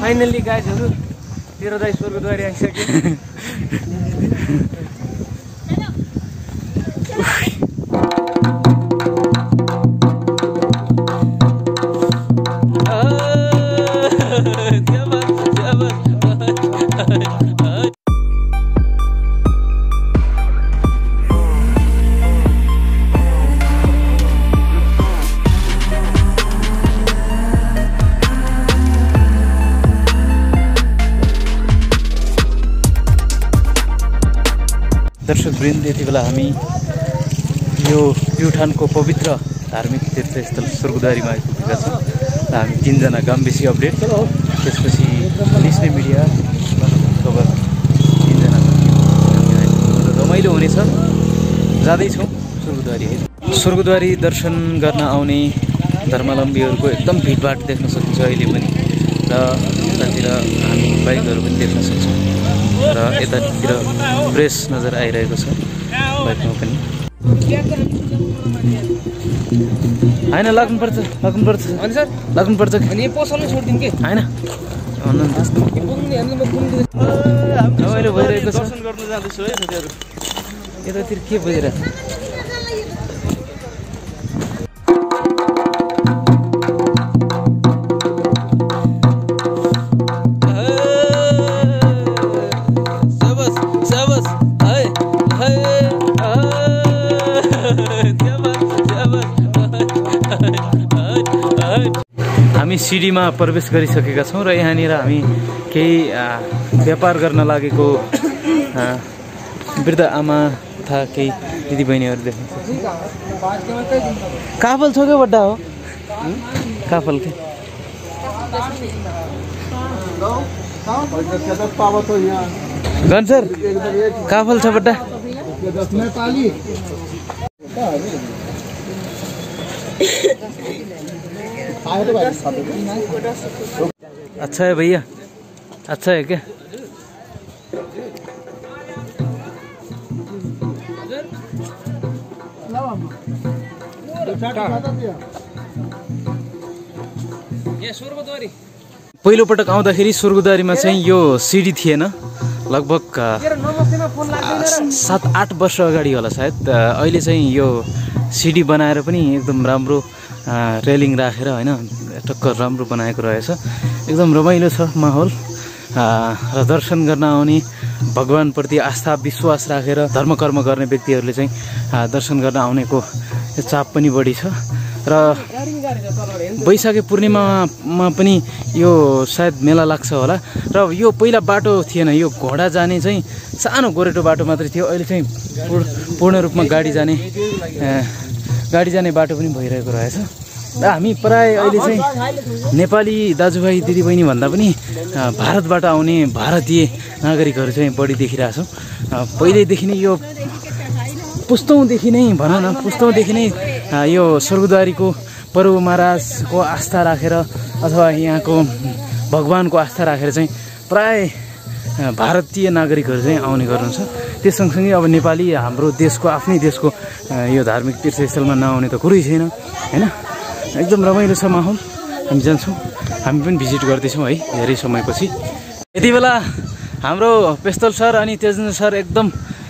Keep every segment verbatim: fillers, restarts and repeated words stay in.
Finally गाइजहरु तेरो दाइ स्वर्गद्वारी आइसक्यो। दर्शक वृन्द, यति बेला हामी यो प्युठानको पवित्र धार्मिक तीर्थस्थल स्वर्गद्वारीमा आइपुगेका छौँ र हामी तीनजना गाम्बेसी अपडेट, त्यसपछि नेसनल मिडिया खबर तीनजना रमाइलो हुनेछ। जाँदैछौँ स्वर्गद्वारी। स्वर्गद्वारी दर्शन गर्न आउने धर्मावलम्बीहरूको एकदम भिडभाड देख्न सकिन्छ अहिले पनि, र यतातिर हामी बाइकहरू पनि देख्न सक्छौँ र यतातिर फ्रेस नजर आइरहेको छ बाइकमा पनि। होइन लाग्नुपर्छ लाग्नुपर्छ लाग्नुपर्छ होइन रमाइलो भइरहेको छ। दर्शन गर्नु जाँदैछु है साथीहरू। यतातिर के भइरहेको छ? हामी सिडीमा प्रवेश गरिसकेका छौँ र यहाँनिर हामी केही व्यापार गर्न लागेको वृद्ध आमा तथा केही दिदीबहिनीहरू देख्न सक्छौँ। काफल छ क्या बड्डा हो? काफल के गन्सर काफल छ बड्डा? अच्छा है भैया, अच्छा है क्या? पहिलो पटक आउँदाखेरि स्वर्गद्वारीमा चाहिँ यो सिडी थिएन। लगभग सात आठ वर्ष अगाडि होला सायद। अहिले चाहिँ यो सिडी बनाएर पनि एकदम राम्रो रेलिङ राखेर होइन टक्कर राम्रो बनाएको रहेछ। एकदम रमाइलो छ माहौल र दर्शन गर्न आउने भगवानप्रति आस्था विश्वास राखेर धर्म कर्म गर्ने व्यक्तिहरूले चाहिँ दर्शन गर्न आउनेको चाप पनि बढी छ। र वैशाखी पूर्णिमामा पनि यो सायद मेला लाग्छ होला। र यो पहिला बाटो थिएन, यो घोडा जाने चाहिँ सानो गोरेटो बाटो मात्रै थियो। अहिले चाहिँ पूर्ण रूपमा गाडी जाने गाडी जाने बाटो पनि भइरहेको रहेछ। र हामी प्राय अहिले चाहिँ नेपाली दाजुभाइ दिदीबहिनी भन्दा पनि भारतबाट आउने भारतीय नागरिकहरू चाहिँ बढी देखिरहेछौँ। पहिल्यैदेखि नै यो पुस्तौँदेखि नै भनौँ न पुस्तौँदेखि नै यो स्वर्गद्वारीको प्रभु महाराजको आस्था राखेर अथवा यहाँको भगवानको आस्था राखेर चाहिँ प्राय भारतीय नागरिकहरू चाहिँ आउने गर्नुहुन्छ। त्यस सँगसँगै अब नेपाली हाम्रो देशको आफ्नै देशको यो धार्मिक तीर्थस्थलमा नआउने त कुरै छैन होइन। एकदम रमाइलो छ माहौल। हामी जान्छौँ, हामी पनि भिजिट गर्दैछौँ है धेरै समयपछि। यति बेला हाम्रो पेस्तल सर अनि तेजन सर एकदम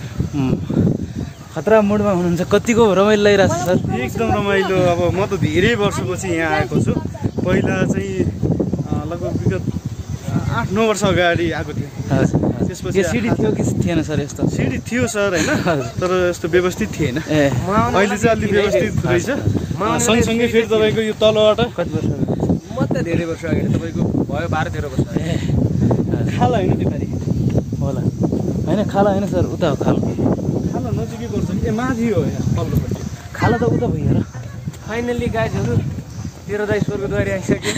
खतरा मुडमा हुनुहुन्छ। कतिको रमाइलो लागिरहेको छ सर? एकदम रमाइलो। अब म त धेरै वर्षपछि यहाँ आएको छु। पहिला चाहिँ लगभग विगत आठ नौ वर्ष अगाडि आएको थिएँ। त्यसपछि सिडी थियो कि थिएन सर? यस्तो सिडी थियो सर होइन, तर यस्तो व्यवस्थित थिएन। ए अहिले चाहिँ अलिक व्यवस्थित रहेछ। सँगसँगै फेरि तपाईँको यो तलबाट कति वर्ष म त धेरै वर्ष अगाडि तपाईँको भयो बाह्र तेह्र वर्ष। ए खाला होइन नेपाली होला होइन? खाला होइन सर, उता हो खाला। खाला नजिकै पर्छ कि? ए माथि हो यहाँ पल्लोपट्टि। खाला त उता भयो र। फाइनल्ली गाइजहरु तेरो दाइ स्वर्गद्वारी आइसक्यो।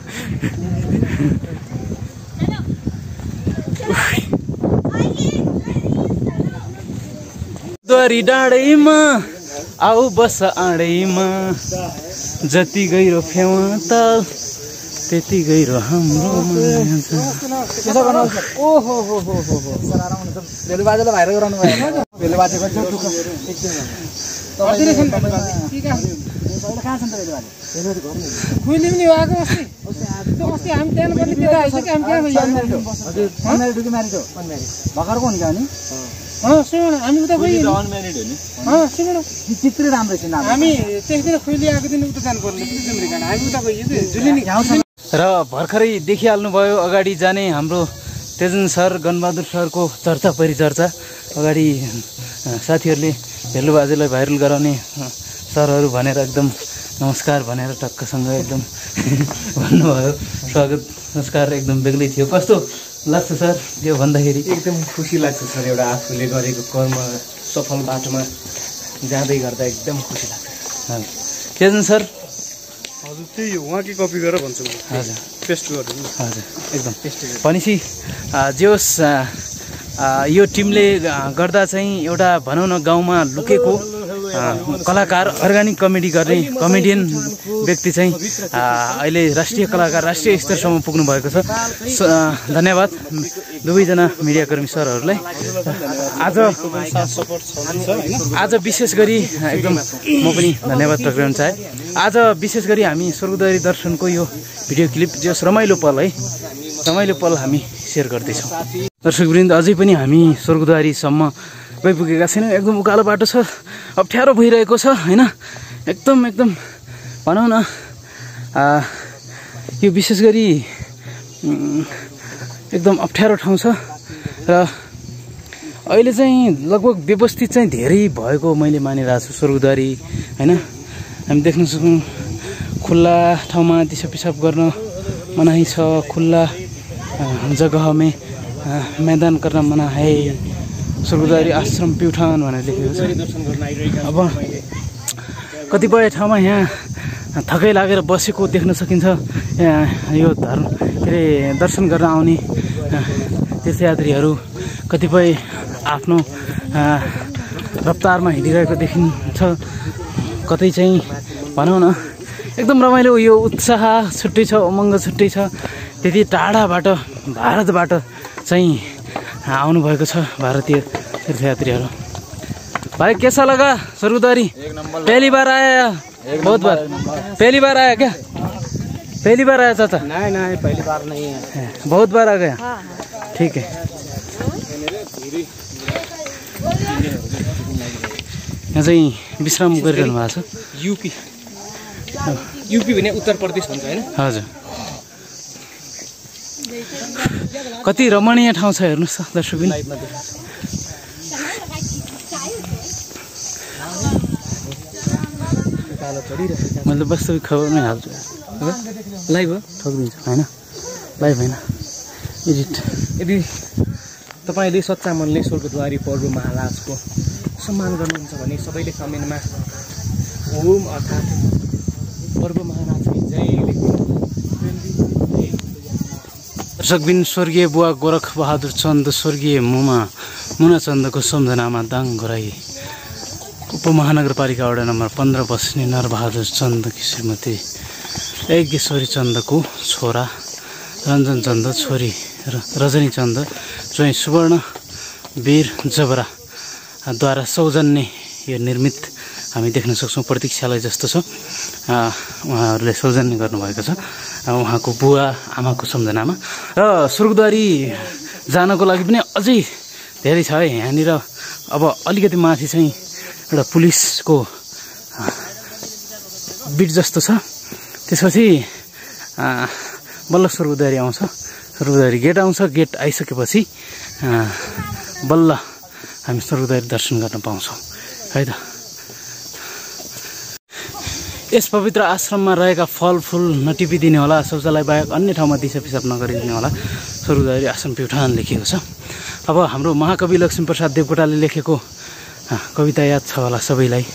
द्वारी डाँडैमा आऊ बस आँडैमा, जति गहिरो फेवा ताल त्यति गहिरो हाम्रो ओहो हो हो हो हो बेलु बाजेले भाइरल गराउनु भयो। बेलु बाजेको चाहिँ दुःख एकछिन तपाईँ के कहाँ कहाँ छन् त बेलु बाजे? बेलु बाजे घरमा खुइले पनि आएको अस्ति त्यो अस्ति हामी त्यहाँ पनि त्यता आइसक्यो हामी त्यहाँ गइयो हजुर अनम्यारिड हो कि म्यारिड हो अनम्यारिड भर्खरको हुन्छ नि अँ सुन हामी उता गइयो अनम्यारिड हो नि अँ सुन चित्रै राम्रो छ नाम हामी त्यसतिर खोइली आएको दिन उता जानु पर्ने तिम्रो जान हामी उता गइयो कि जुलिनी र भर्खरै देखिहाल्नुभयो अगाडि जाने हाम्रो तेजन सर गणबहादुर सरको चर्चा परिचर्चा अगाडि साथीहरूले भेल्लु बाजेलाई भाइरल गराउने सरहरू भनेर एकदम नमस्कार भनेर टक्कसँग एकदम भन्नुभयो स्वागत नमस्कार एकदम बेग्लै थियो कस्तो लाग्छ सर यो भन्दाखेरि एकदम खुसी लाग्छ सर एउटा आफूले गरेको कर्म सफल बाटोमा जाँदै गर्दा एकदम खुसी लाग्छ तेजन सर हजुर त्यही हो उहाँकै कपी गरेर भन्छु म हजुर पेस्ट गर्नु हजुर एकदम भनेपछि जे होस् यो टिमले गर्दा चाहिँ एउटा भनौँ न गाउँमा लुकेको कलाकार अर्ग्यानिक कमेडी गर्ने कमेडियन व्यक्ति चाहिँ अहिले राष्ट्रिय कलाकार राष्ट्रिय स्तरसम्म पुग्नु भएको छ धन्यवाद दुवैजना मिडियाकर्मी सरहरूलाई आज आज विशेष गरी एकदम म पनि धन्यवाद प्रकट चाहे आज विशेष गरी हामी स्वर्गद्वारी दर्शनको यो भिडियो क्लिप जस रमाइलो पल है रमाइलो पल हामी सेयर गर्दैछौँ दर्शकवृन्द अझै पनि हामी स्वर्गद्वारीसम्म गइपुगेका छैनौँ एकदम उकालो बाटो छ अप्ठ्यारो भइरहेको छ होइन एकदम एकदम भनौँ न यो विशेष गरी एकदम अप्ठ्यारो ठाउँ छ र अहिले चाहिँ लगभग व्यवस्थित चाहिँ धेरै भएको मैले मानिरहेको छु स्वर्गद्वारी होइन हामी देख्न सक्छौँ खुल्ला ठाउँमा दिसा पिसाब गर्न मनाही छ खुल्ला जग्गा में मैदान गर्न मना है स्वर्गद्वारी आश्रम प्युठान भनेर लेखेको छ अब कतिपय ठाउँमा यहाँ थकै लागेर बसेको देख्न सकिन्छ यो धर्म के अरे दर्शन गर्न आउने तीर्थयात्रीहरू कतिपय आफ्नो रफ्तारमा हिँडिरहेको देखिन्छ कतै चाहिँ भनौँ न एकदम रमाइलो यो उत्साह छुट्टै छ उमङ्ग छुट्टै छ त्यति टाढाबाट भारतबाट चाहिँ आउनुभएको छ भारतीय तीर्थयात्रीहरू भाई कैसा लगा स्वर्गद्वारी पहली बार आया बहुत बार पहली बार आया क्या पहली बार आया चाचा नहीं नहीं पहली बार नहीं है बहुत बार आ गया ठीक है यहाँ चाहिँ विश्राम गरिरहनु भएको छ यूपी यूपी भने उत्तर प्रदेश भन्छ हैन हजुर कति रमणीय ठाउँ छ हेर्नुस् त दर्शकबिन मैले वास्तविक खबरमै हाल्छु लाइभ हो ठोकिदिन्छु होइन लाइभ होइन एडिट यदि तपाईँले सच्चा मनले स्वर्गद्वारी पर्व महाराजको सम्मान गर्नुहुन्छ भने सबैले कमेन्टमा ओम अर्थात् पर्व महाराज की जय लेख्नु दर्शकबिन स्वर्गीय बुवा गोरख बहादुर चन्द स्वर्गीय मुमा मुना चन्दको सम्झनामा दाङ घराई उपमहानगरपालिका वडा नम्बर पन्ध्र बस्ने नरबहादुर चन्दकी श्रीमती यज्ञेश्वरी चन्दको छोरा रञ्जन चन्द छोरी र रजनी चन्द चाहिँ सुवर्ण वीर जबरा द्वारा सौजन्य यो निर्मित हामी देख्न सक्छौँ प्रतीक्षालय जस्तो छ उहाँहरूले सौजन्य गर्नुभएको छ उहाँको बुवा आमाको सम्झनामा र स्वर्गद्वारी जानको लागि पनि अझै धेरै छ है यहाँनिर अब अलिकति माथि चाहिँ एउटा पुलिसको बिट जस्तो छ त्यसपछि बल्ल स्वर्गद्वारी आउँछ स्वर्गद्वारी गेट आउँछ गेट आइसकेपछि बल्ल हामी स्वर्गद्वारी दर्शन गर्न पाउँछौँ है त यस पवित्र आश्रममा रहेका फलफुल नटिपिदिने होला शौचालय बाहेक अन्य ठाउँमा दिसा पिसाब नगरिदिने होला स्वर्गद्वारी आश्रम प्युठान लेखिएको छ अब हाम्रो महाकवि लक्ष्मीप्रसाद देवकोटाले लेखेको कविता याद छ होला सबैलाई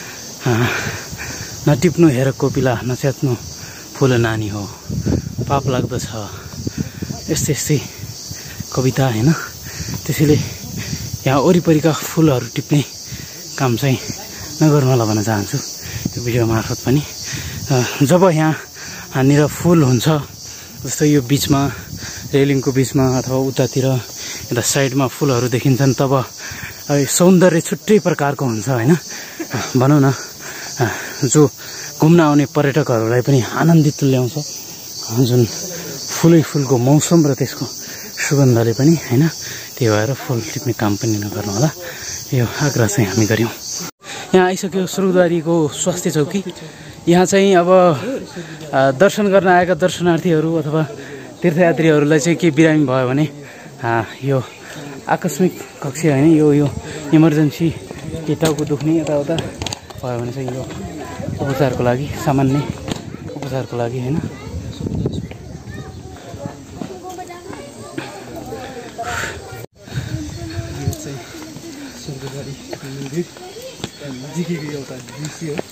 नटिप्नु हेर कोपिला नच्यात्नु फुल नानी हो पाप लाग्दछ यस्तै यस्तै कविता होइन त्यसैले यहाँ वरिपरिका फुलहरू टिप्ने काम चाहिँ नगर्नु होला भन्न चाहन्छु त्यो भिडियो मार्फत पनि जब यहाँनिर फुल हुन्छ जस्तो यो बिचमा रेलिङको बिचमा अथवा उतातिर यता साइडमा फुलहरू देखिन्छन् तब सौन्दर्य छुट्टै प्रकारको हुन्छ होइन भनौँ न जो घुम्न आउने पर्यटकहरूलाई पनि आनन्दित तुल्याउँछ जुन फुलै फुलको मौसम र त्यसको सुगन्धले पनि होइन, त्यही भएर फुल टिप्ने काम पनि नगर्नु होला, यो आग्रह चाहिँ हामी गऱ्यौँ। यहाँ आइसक्यो स्वर्गद्वारीको स्वास्थ्य चौकी। यहाँ चाहिँ अब दर्शन गर्न आएका दर्शनार्थीहरू अथवा तीर्थयात्रीहरूलाई चाहिँ के बिरामी भयो भने यो आकस्मिक कक्ष होइन, यो यो इमर्जेन्सी के टाउको दुख्ने यताउता भयो भने चाहिँ यो उपचारको लागि, सामान्य उपचारको लागि होइन। नजिकैको एउटा दृश्य हो।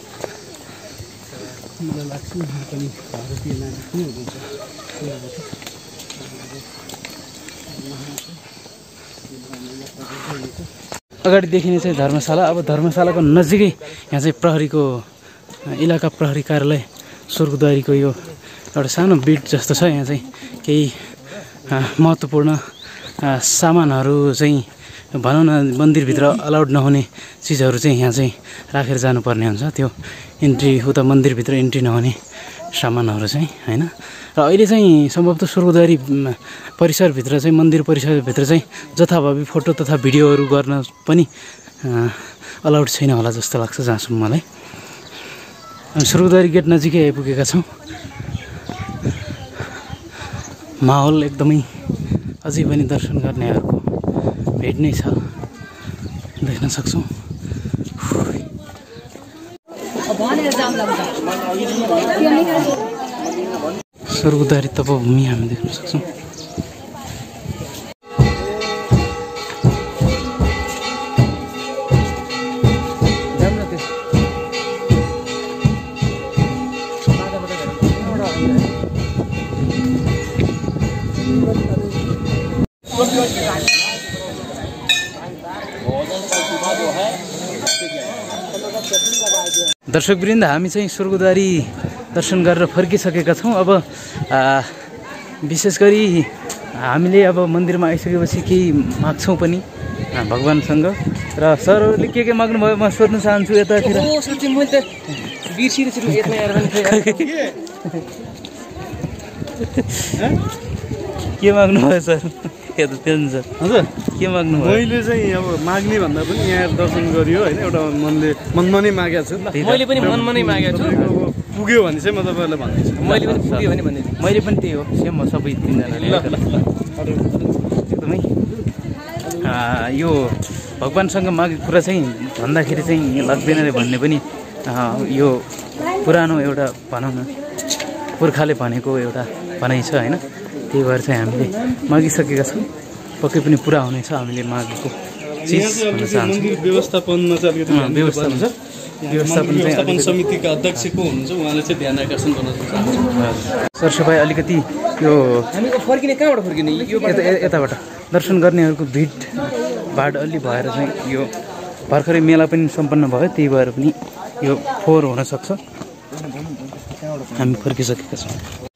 मलाई लाग्छ यहाँ पनि भारतीय नागरिक नै हुनुहुन्छ। अगाडि देखिने चाहिँ धर्मशाला। अब धर्मशालाको नजिकै यहाँ चाहिँ प्रहरीको इलाका प्रहरी कार्यालय स्वर्गद्वारीको यो एउटा सानो बिट जस्तो छ। यहाँ चाहिँ केही महत्त्वपूर्ण सामानहरू चाहिँ भनौँ न मन्दिरभित्र अलाउड नहुने चिजहरू चाहिँ यहाँ चाहिँ राखेर जानुपर्ने हुन्छ। त्यो इन्ट्री उता मन्दिरभित्र इन्ट्री नहुने सामानहरू चाहिँ होइन। र अहिले चाहिँ सम्भवतः स्वर्गद्वारी परिसरभित्र चाहिँ मन्दिर परिसरभित्र चाहिँ जथाभावी फोटो तथा भिडियोहरू गर्न पनि अलाउड छैन होला जस्तो लाग्छ जहाँसम्म मलाई। स्वर्गद्वारी गेट नजिकै आइपुगेका छौँ। माहौल एकदमै अझै पनि दर्शन गर्नेहरूको भेट नै छ, देख्न सक्छौँ। स्वर्गद्वारी तपोभूमि हामी देख्न सक्छौँ। दर्शकवृन्द, हामी चाहिँ स्वर्गद्वारी दर्शन गरेर फर्किसकेका छौँ। अब विशेष गरी हामीले अब मन्दिरमा आइसकेपछि केही माग्छौँ पनि भगवान्सँग। र सरहरूले के के माग्नुभयो म सोध्न चाहन्छु यतातिर। के माग्नुभयो सर? सर हजुर के माग्नु? मैले चाहिँ अब माग्ने भन्दा पनि यहाँ दर्शन गरियो होइन, एउटा मनले मनमा नै मागेको छु। मैले पनि मनमा नै मागेको छु। पुग्यो भने चाहिँ म तपाईँहरूलाई भन्दैछु। मैले पनि पुग्यो भने भन्दै मैले पनि त्यही हो, सेम हो सबै तिनजनाले। एकदमै यो भगवान्सँग मागेको कुरा चाहिँ भन्दाखेरि चाहिँ लाग्दैन रे भन्ने पनि यो पुरानो एउटा भनौँ न पुर्खाले भनेको एउटा भनाइ छ होइन। त्यही भएर चाहिँ हामीले मागिसकेका छौँ, पक्कै पनि पुरा हुनेछ हामीले मागेको चिज हुन चाहन्छौँ। व्यवस्थापनमा चाहिँ अलिकति व्यवस्था हुन्छ, व्यवस्थापन व्यवस्थापन समितिका अध्यक्ष को हुनुहुन्छ, उहाँले चाहिँ ध्यान आकर्षण गर्न चाहन्छ। सरसफाइ अलिकति यो हामी फर्किने कहाँबाट फर्किने? यो यताबाट दर्शन गर्नेहरूको भिड भाड अलि भएर चाहिँ यो भर्खरै मेला पनि सम्पन्न भयो, त्यही भएर पनि यो फोहोर हुनसक्छ। हामी फर्किसकेका छौँ।